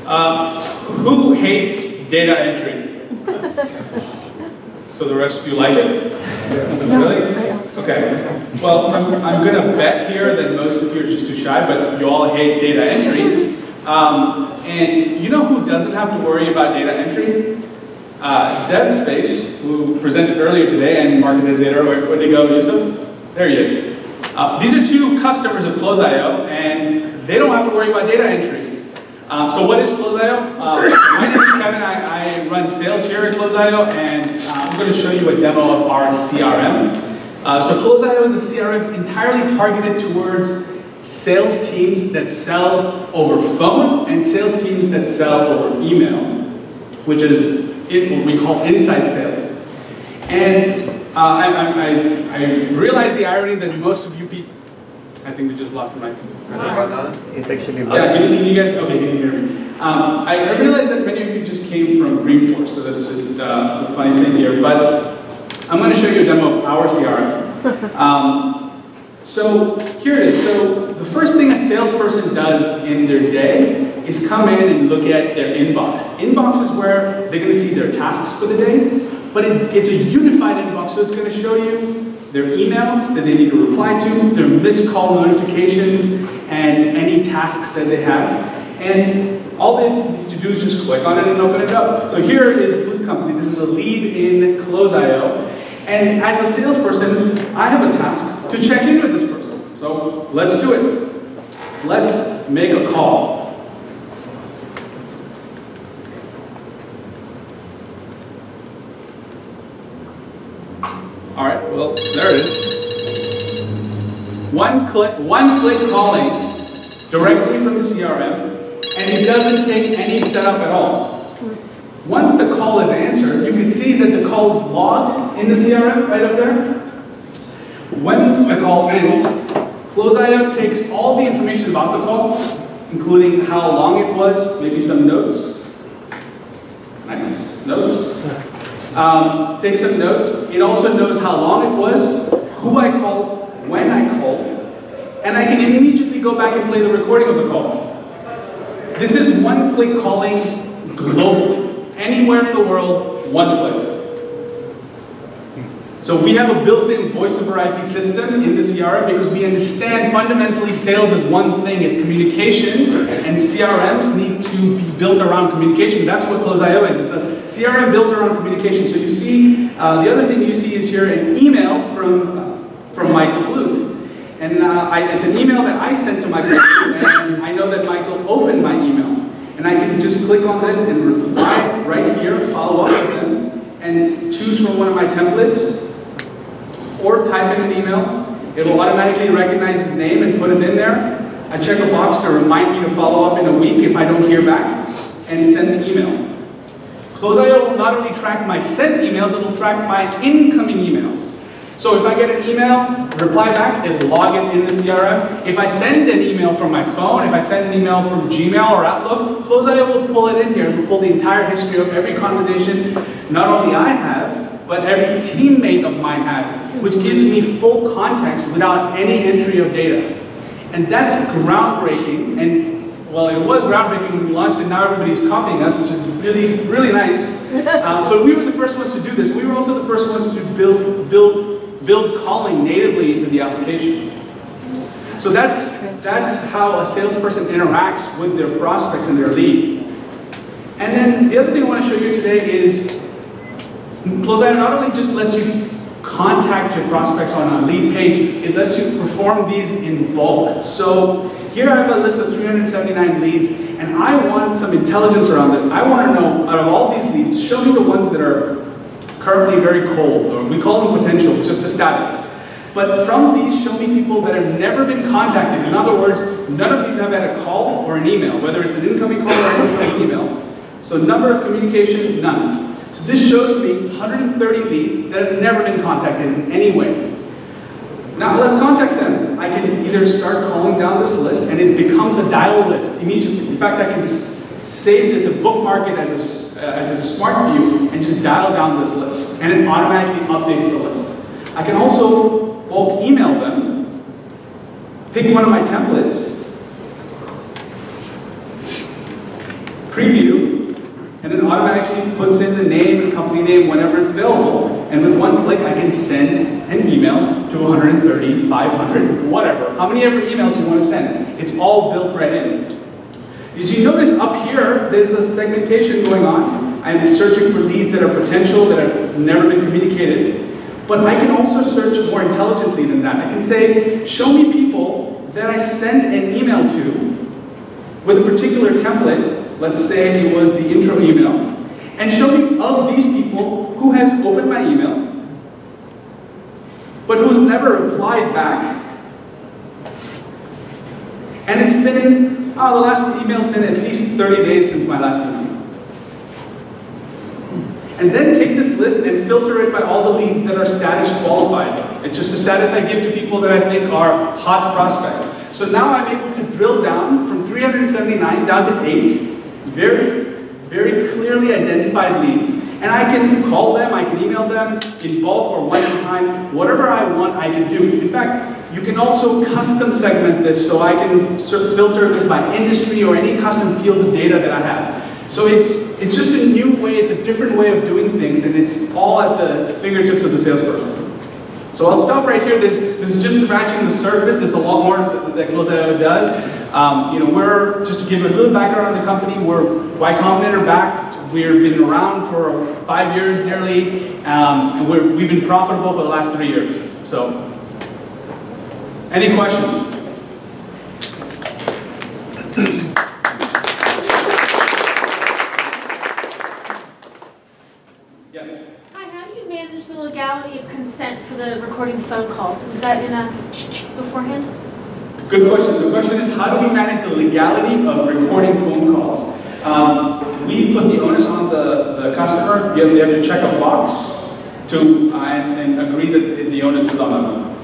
Who hates data entry? So the rest of you like it? Really? Okay. Well, I'm going to bet here that most of you are just too shy, but you all hate data entry. And you know who doesn't have to worry about data entry? DevSpace, who presented earlier today, and Market Zader, where'd he go, Yusuf? There he is. These are two customers of Close.io, and they don't have to worry about data entry. So what is Close.io? My name is Kevin. I run sales here at Close.io, and I'm going to show you a demo of our CRM. So Close.io is a CRM entirely targeted towards sales teams that sell over phone and sales teams that sell over email, which is what we call inside sales. And I realize the irony that most of you people, I think we just lost the mic. It's actually yeah, can you guys, okay, can you hear me? I realize that many of you just came from Dreamforce, so that's just the funny thing here, but I'm going to show you a demo of our CRM. So here it is. So the first thing a salesperson does in their day is come in and look at their inbox. Inbox is where they're going to see their tasks for the day, but it's a unified inbox, so it's going to show you their emails that they need to reply to, their missed call notifications, and any tasks that they have. And all they need to do is just click on it and open it up. So here is Blue Company. This is a lead in Close.io. And as a salesperson, I have a task to check in with this person. So let's do it. Let's make a call. All right, well, there it is. One click calling directly from the CRM, and it doesn't take any setup at all. Once the call is answered, you can see that the call is logged in the CRM right up there. Once the call ends, Close.io takes all the information about the call, including how long it was, maybe some notes. Nice, notes. Take some notes. It also knows how long it was, who I called, when I called, and I can immediately go back and play the recording of the call. This is one-click calling globally. Anywhere in the world, one click. So we have a built-in voice over IP system in the CRM because we understand fundamentally sales is one thing, it's communication, and CRMs need to be built around communication. That's what Close.io is. It's a CRM built around communication. So you see, the other thing you see is here an email from Michael Bluth. And it's an email that I sent to Michael Bluth, and I know that Michael opened my email. And I can just click on this and reply right here, follow up with them, and choose from one of my templates, or type in an email. It'll automatically recognize his name and put it in there. I check a box to remind me to follow up in a week if I don't hear back, and send the email. Close.io will not only track my sent emails, it will track my incoming emails. So if I get an email, reply back, it'll log it in the CRM. If I send an email from my phone, if I send an email from Gmail or Outlook, Close.io will pull it in here. It'll pull the entire history of every conversation, not only I have, but every teammate of mine has, which gives me full context without any entry of data. And that's groundbreaking. And well, it was groundbreaking when we launched it. Now everybody's copying us, which is really, really nice. But we were the first ones to do this. We were also the first ones to build calling natively into the application. So that's how a salesperson interacts with their prospects and their leads. And then the other thing I want to show you today is Close.io not only just lets you contact your prospects on a lead page, it lets you perform these in bulk. So here I have a list of 379 leads, and I want some intelligence around this. I want to know, out of all these leads, show me the ones that are currently very cold, or we call them potentials, just a status. But from these, show me people that have never been contacted. In other words, none of these have had a call or an email, whether it's an incoming call or an incoming email. So number of communication, none. So this shows me 130 leads that have never been contacted in any way. Now let's contact them. I can either start calling down this list, and it becomes a dial list immediately. In fact, I can save this and bookmark it as a smart view and just dial down this list, and it automatically updates the list. I can also bulk email them, pick one of my templates, preview, and it automatically puts in the name and company name whenever it's available. And with one click, I can send an email to 130, 500, whatever. How many ever emails you want to send? It's all built right in. As you notice up here, there's a segmentation going on. I'm searching for leads that are potential, that have never been communicated. But I can also search more intelligently than that. I can say, show me people that I sent an email to with a particular template. Let's say it was the intro email. And show me of these people who has opened my email, but who has never replied back. And it's been, the last email's been at least 30 days since my last email. And then take this list and filter it by all the leads that are status qualified. It's just a status I give to people that I think are hot prospects. So now I'm able to drill down from 379 down to 8, very clearly identified leads. And I can call them, I can email them in bulk or one at a time. Whatever I want, I can do. In fact, you can also custom segment this, so I can filter this by industry or any custom field of data that I have. So it's just a new way, it's a different way of doing things, and it's all at the fingertips of the salesperson. So I'll stop right here. This is just scratching the surface. There's a lot more that Close.io does. We're, just to give you a little background on the company, we're Y Combinator backed. We've been around for 5 years nearly, and we've been profitable for the last 3 years. So, any questions? Yes. Hi, how do you manage the legality of consent for the recording phone calls? Is that in a beforehand? Good question. The question is, how do we manage the legality of recording phone calls? We put the onus on the customer. They have to check a box to and agree that the onus is on them.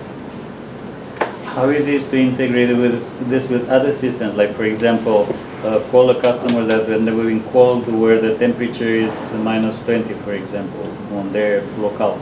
How easy is to integrate with other systems? Like, for example, call a customer that when they're being called where the temperature is -20, for example, on their locale.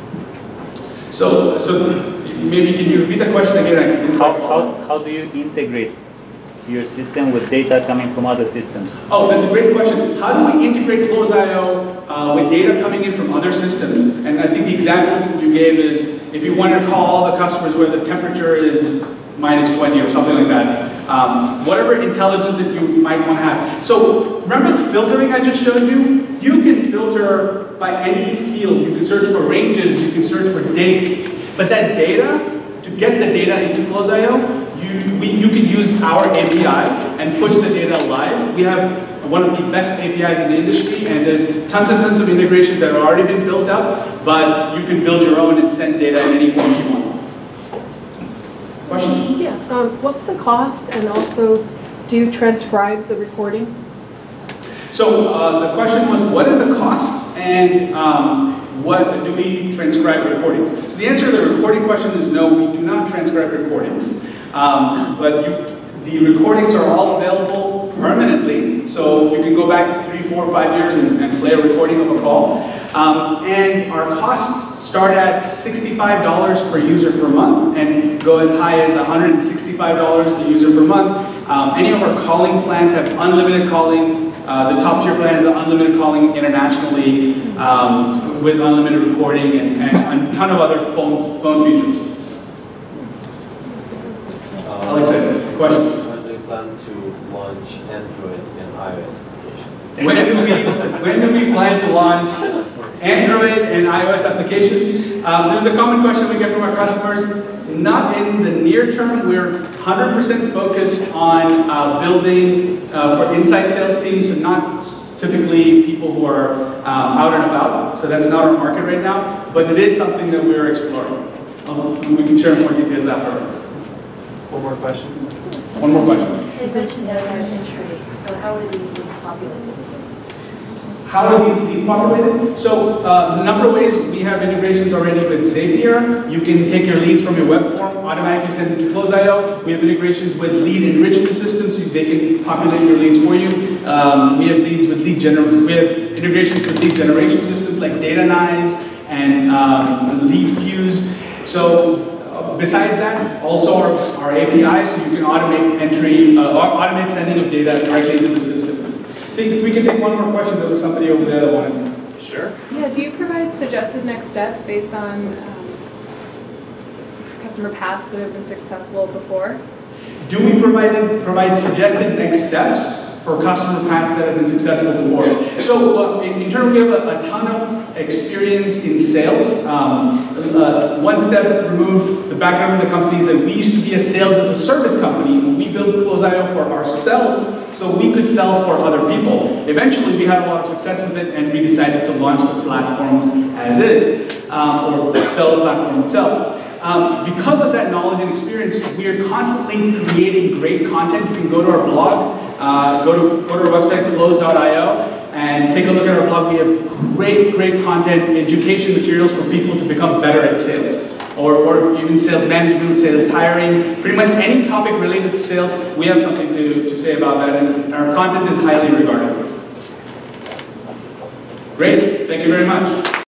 So maybe can you repeat the question again? How do you integrate your system with data coming from other systems? Oh, that's a great question. How do we integrate Close.io with data coming in from other systems? And I think the example you gave is if you want to call all the customers where the temperature is -20 or something like that. Whatever intelligence that you might want to have. So remember the filtering I just showed you? You can filter by any field. You can search for ranges, you can search for dates. But that data, to get the data into Close.io, you can use our API and push the data live. We have one of the best APIs in the industry, and there's tons and tons of integrations that have already been built up, but you can build your own and send data in any form you want. Question? Yeah, what's the cost, and also do you transcribe the recording? So the question was, what is the cost, and what do we transcribe recordings? So the answer to the recording question is no, we do not transcribe recordings. But the recordings are all available permanently, so you can go back 3, 4, 5 years and play a recording of a call. And our costs start at $65 per user per month and go as high as $165 a user per month. Any of our calling plans have unlimited calling. The top tier plan has unlimited calling internationally with unlimited recording and a ton of other phone features. Alexa, question? When do you plan to launch Android and iOS applications? When do we plan to launch Android and iOS applications? This is a common question we get from our customers. Not in the near term. We're 100% focused on building for inside sales teams, and not typically people who are out and about. So that's not our market right now, but it is something that we're exploring. We can share more details afterwards. One more question? One more question. So you mentioned that they're entry. So how are these leads populated? How are these leads populated? So the number of ways we have integrations already with Zapier. You can take your leads from your web form, automatically send them to Close.io. We have integrations with lead enrichment systems. They can populate your leads for you. We have integrations with lead generation systems like Datanyze and LeadFuse. So besides that, also our API, so you can automate entry, automate sending of data directly into the system. think if we could take one more question, there was somebody over there that wanted. Sure. Yeah, do you provide suggested next steps based on customer paths that have been successful before? Do we provide suggested next steps for customer paths that have been successful before? So in turn, we have a ton of experience in sales. One step removed, the background of the company is that we used to be a sales as a service company. We built Close.io for ourselves so we could sell for other people. Eventually, we had a lot of success with it, and we decided to launch the platform as is, or sell the platform itself. Because of that knowledge and experience, we are constantly creating great content. You can go to our blog, go to our website, close.io, and take a look at our blog. We have great content, education materials for people to become better at sales, or even sales management, sales hiring, pretty much any topic related to sales, we have something to say about that, and our content is highly regarded. Great, thank you very much.